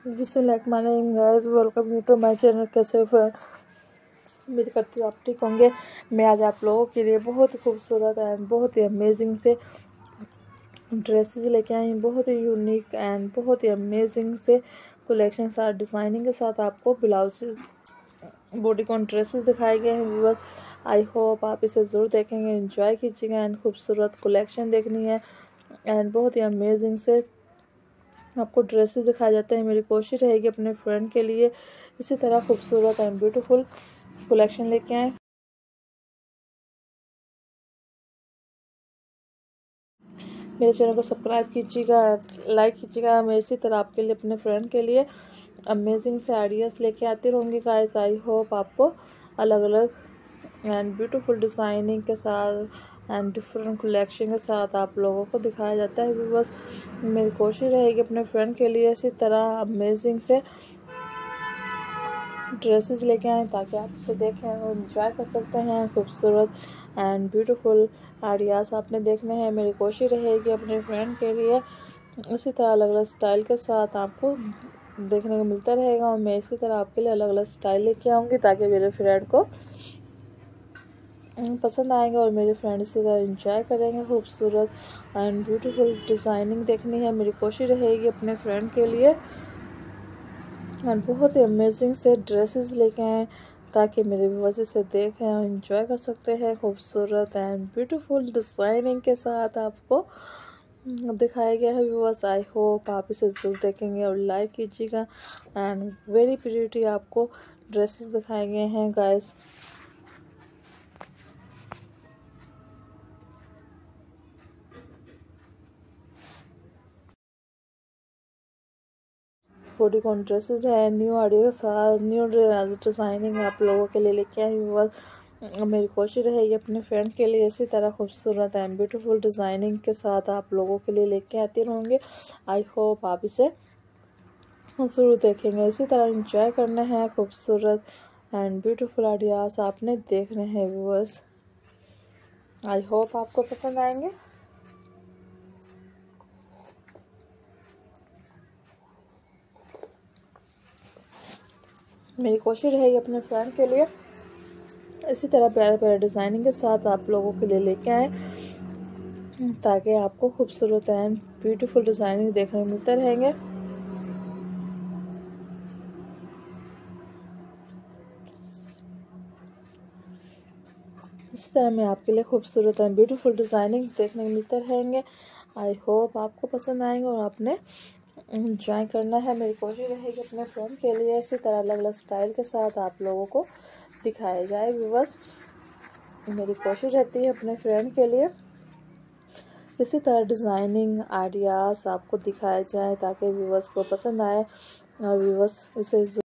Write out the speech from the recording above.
Welcome you to my channel. कैसे हो? उम्मीद करती हूँ आप ठीक होंगे। मैं आज आप लोगों के लिए बहुत ही खूबसूरत एंड बहुत ही अमेजिंग से ड्रेसेस लेके आई हूँ। बहुत ही यूनिक एंड बहुत ही अमेजिंग से कलेक्शन साथ डिज़ाइनिंग के साथ आपको ब्लाउजेज बॉडीकॉन ड्रेसेस दिखाए गए हैं व्यूअर्स। आई होप आप इसे ज़रूर देखेंगे, एंजॉय कीजिएगा एंड खूबसूरत कलेक्शन देखनी है एंड बहुत ही अमेजिंग से आपको ड्रेसेस दिखाए जाते हैं। मेरी कोशिश रहेगी अपने फ्रेंड के लिए इसी तरह खूबसूरत एंड ब्यूटीफुल कलेक्शन लेके आए। मेरे चैनल को सब्सक्राइब कीजिएगा, लाइक कीजिएगा। मैं इसी तरह आपके लिए अपने फ्रेंड के लिए अमेजिंग से आइडियाज़ लेके आती रहूँगी गाइस। आई होप आपको अलग अलग एंड ब्यूटीफुल डिज़ाइनिंग के साथ एंड डिफरेंट कलेक्शन के साथ आप लोगों को दिखाया जाता है। बस मेरी कोशिश रहेगी अपने फ्रेंड के लिए इसी तरह अमेजिंग से ड्रेसेस लेके आएँ ताकि आप इसे देखें और इंजॉय कर सकते हैं। खूबसूरत एंड ब्यूटीफुल आइडियाज़ आपने देखने हैं। मेरी कोशिश रहेगी अपने फ्रेंड के लिए इसी तरह अलग अलग स्टाइल के साथ आपको देखने को मिलता रहेगा और मैं इसी तरह आपके लिए अलग अलग स्टाइल लेके आऊँगी ताकि मेरे फ्रेंड को पसंद आएंगे और मेरे फ्रेंड इसी तरह इंजॉय करेंगे। खूबसूरत एंड ब्यूटीफुल डिज़ाइनिंग देखनी है। मेरी कोशिश रहेगी अपने फ्रेंड के लिए एंड बहुत ही अमेजिंग से ड्रेसेस लेके आएँ ताकि मेरे व्यूअर्स इसे देखें और इंजॉय कर सकते हैं। खूबसूरत एंड ब्यूटीफुल डिज़ाइनिंग के साथ आपको दिखाया गया है व्यूअर्स। आई होप आप इसे ज़रूर देखेंगे और लाइक कीजिएगा एंड वेरी प्रिटी आपको ड्रेसेस दिखाए गए हैं गाइस। बॉडीकॉन ड्रेसेस है न्यू आइडिया के साथ न्यू डिज़ाइनिंग आप लोगों के लिए लेके आई हूँ। मेरी कोशिश रहेगी अपने फ्रेंड के लिए इसी तरह खूबसूरत एंड ब्यूटीफुल डिज़ाइनिंग के साथ आप लोगों के लिए लेके आती रहूँगी। आई होप आप इसे ज़रूर देखेंगे। इसी तरह इंजॉय करना है। खूबसूरत एंड ब्यूटीफुल आइडियाज़ आपने देखने हैं व्यूअर्स। आई होप आपको पसंद आएंगे। मेरी कोशिश रहेगी अपने फ्रेंड के लिए इसी तरह प्यारे प्यारे डिज़ाइनिंग के साथ आप लोगों के लिए लेके आए ताकि आपको खूबसूरत एंड ब्यूटीफुल डिज़ाइनिंग देखने को मिलते रहेंगे। इसी तरह मैं आपके लिए खूबसूरत एंड ब्यूटीफुल डिज़ाइनिंग देखने को मिलते रहेंगे। आई होप आपको पसंद आएंगे और आपने एंजॉय करना है। मेरी कोशिश रहेगी अपने फ्रेंड के लिए इसी तरह अलग अलग स्टाइल के साथ आप लोगों को दिखाया जाए व्यूअर्स। मेरी कोशिश रहती है अपने फ्रेंड के लिए इसी तरह डिज़ाइनिंग आइडियाज़ आपको दिखाया जाए ताकि व्यूअर्स को पसंद आए और व्यूअर्स इसे